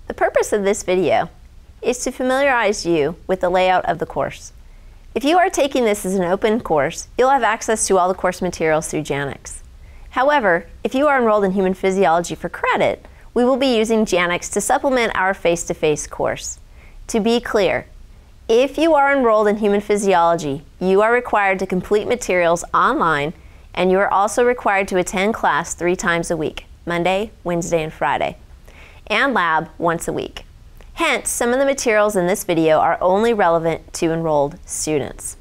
The purpose of this video is to familiarize you with the layout of the course. If you are taking this as an open course, you'll have access to all the course materials through Janux. However, if you are enrolled in Human Physiology for credit, we will be using Janux to supplement our face-to-face course. To be clear, if you are enrolled in Human Physiology, you are required to complete materials online, and you are also required to attend class 3 times a week, Monday, Wednesday, and Friday, and lab once a week. Hence, some of the materials in this video are only relevant to enrolled students.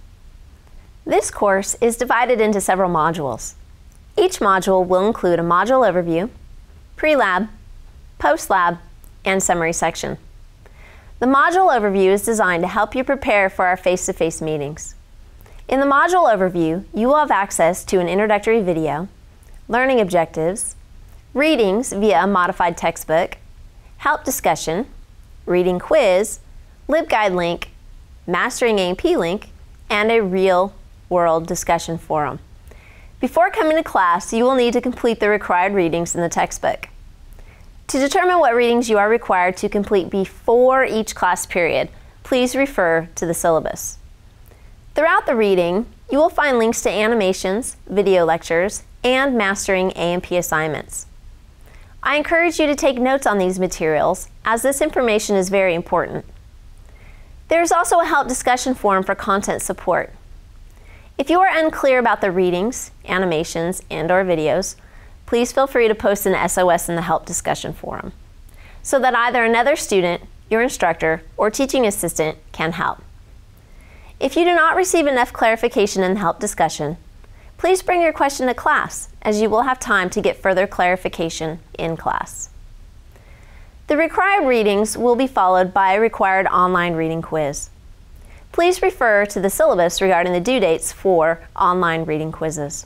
This course is divided into several modules. Each module will include a module overview, pre-lab, post-lab, and summary section. The module overview is designed to help you prepare for our face-to-face meetings. In the module overview, you will have access to an introductory video, learning objectives, readings via a modified textbook, help discussion, reading quiz, LibGuide link, Mastering A&P link, and a real-world discussion forum. Before coming to class, you will need to complete the required readings in the textbook. To determine what readings you are required to complete before each class period, please refer to the syllabus. Throughout the reading, you will find links to animations, video lectures, and Mastering A&P assignments. I encourage you to take notes on these materials, as this information is very important. There is also a help discussion forum for content support. If you are unclear about the readings, animations, and/or videos, please feel free to post an SOS in the help discussion forum, so that either another student, your instructor, or teaching assistant can help. If you do not receive enough clarification in the help discussion, please bring your question to class, as you will have time to get further clarification in class. The required readings will be followed by a required online reading quiz. Please refer to the syllabus regarding the due dates for online reading quizzes.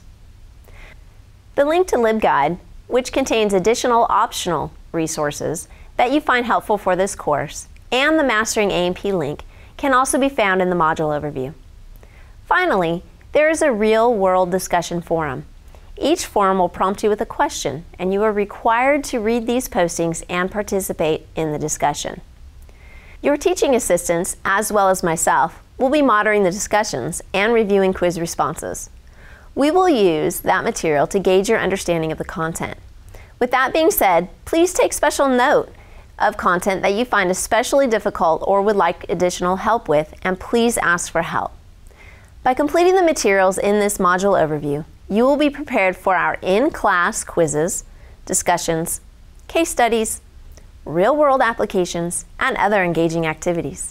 The link to LibGuide, which contains additional optional resources that you find helpful for this course, and the Mastering A&P link can also be found in the module overview. Finally, there is a real-world discussion forum. Each forum will prompt you with a question, and you are required to read these postings and participate in the discussion. Your teaching assistants, as well as myself, will be monitoring the discussions and reviewing quiz responses. We will use that material to gauge your understanding of the content. With that being said, please take special note of content that you find especially difficult or would like additional help with, and please ask for help. By completing the materials in this module overview, you will be prepared for our in-class quizzes, discussions, case studies, real-world applications, and other engaging activities.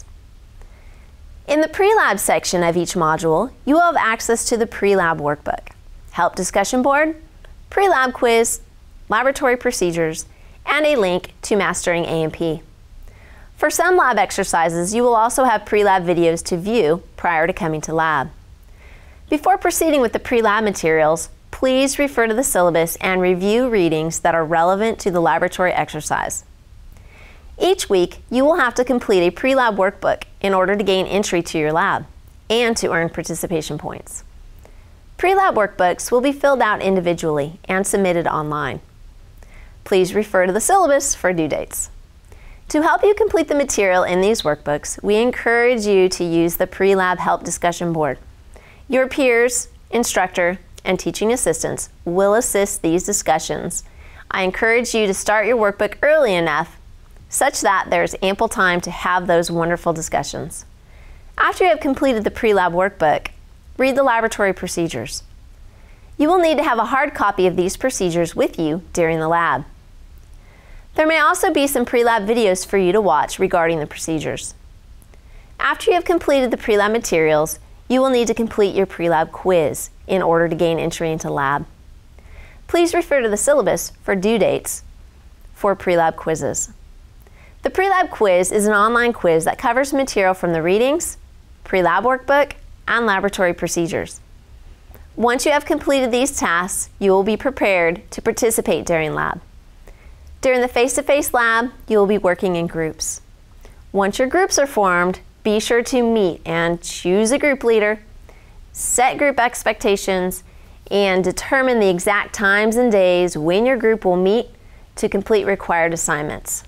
In the pre-lab section of each module, you will have access to the pre-lab workbook, help discussion board, pre-lab quiz, laboratory procedures, and a link to Mastering A&P. For some lab exercises, you will also have pre-lab videos to view prior to coming to lab. Before proceeding with the pre-lab materials, please refer to the syllabus and review readings that are relevant to the laboratory exercise. Each week, you will have to complete a pre-lab workbook in order to gain entry to your lab and to earn participation points. Pre-lab workbooks will be filled out individually and submitted online. Please refer to the syllabus for due dates. To help you complete the material in these workbooks, we encourage you to use the pre-lab help discussion board. Your peers, instructor, and teaching assistants will assist these discussions. I encourage you to start your workbook early enough such that there's ample time to have those wonderful discussions. After you have completed the pre-lab workbook, read the laboratory procedures. You will need to have a hard copy of these procedures with you during the lab. There may also be some pre-lab videos for you to watch regarding the procedures. After you have completed the pre-lab materials, you will need to complete your pre-lab quiz in order to gain entry into lab. Please refer to the syllabus for due dates for pre-lab quizzes. The pre-lab quiz is an online quiz that covers material from the readings, pre-lab workbook, and laboratory procedures. Once you have completed these tasks, you will be prepared to participate during lab. During the face-to-face lab, you will be working in groups. Once your groups are formed, be sure to meet and choose a group leader, set group expectations, and determine the exact times and days when your group will meet to complete required assignments.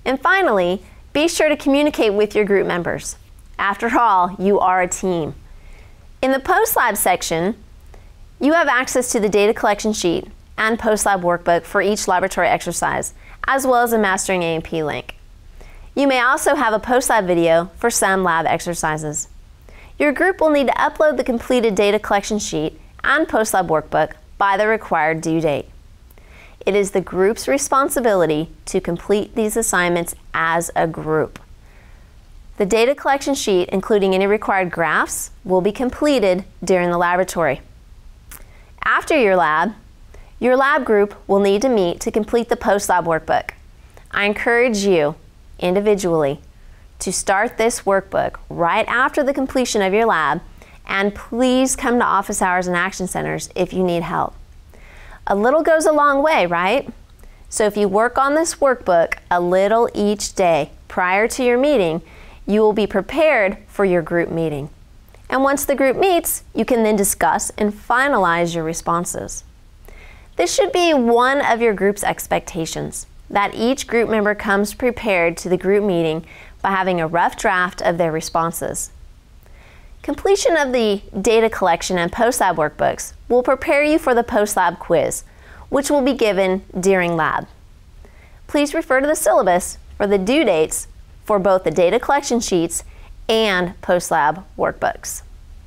And finally, be sure to communicate with your group members. After all, you are a team. In the post-lab section, you have access to the data collection sheet and post-lab workbook for each laboratory exercise, as well as a Mastering A&P link. You may also have a post-lab video for some lab exercises. Your group will need to upload the completed data collection sheet and post-lab workbook by the required due date. It is the group's responsibility to complete these assignments as a group. The data collection sheet, including any required graphs, will be completed during the laboratory. After your lab group will need to meet to complete the post-lab workbook. I encourage you, individually, to start this workbook right after the completion of your lab, and please come to office hours and action centers if you need help. A little goes a long way, right? So if you work on this workbook a little each day prior to your meeting, you will be prepared for your group meeting. And once the group meets, you can then discuss and finalize your responses. This should be one of your group's expectations, that each group member comes prepared to the group meeting by having a rough draft of their responses. Completion of the data collection and post-lab workbooks will prepare you for the post-lab quiz, which will be given during lab. Please refer to the syllabus for the due dates for both the data collection sheets and post-lab workbooks.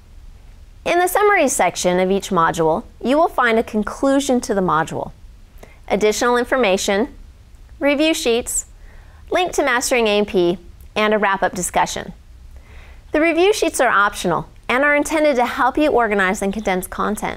In the summary section of each module, you will find a conclusion to the module, additional information, review sheets, link to Mastering A&P, and a wrap-up discussion. The review sheets are optional and are intended to help you organize and condense content.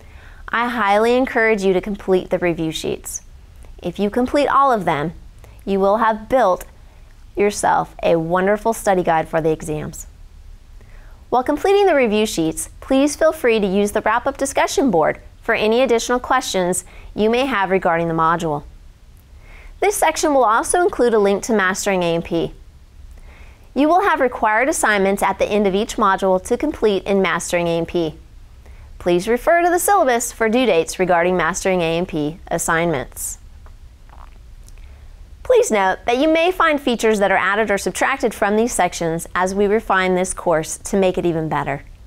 I highly encourage you to complete the review sheets. If you complete all of them, you will have built yourself a wonderful study guide for the exams. While completing the review sheets, please feel free to use the wrap-up discussion board for any additional questions you may have regarding the module. This section will also include a link to Mastering A&P. You will have required assignments at the end of each module to complete in Mastering A&P. Please refer to the syllabus for due dates regarding Mastering A&P assignments. Please note that you may find features that are added or subtracted from these sections as we refine this course to make it even better.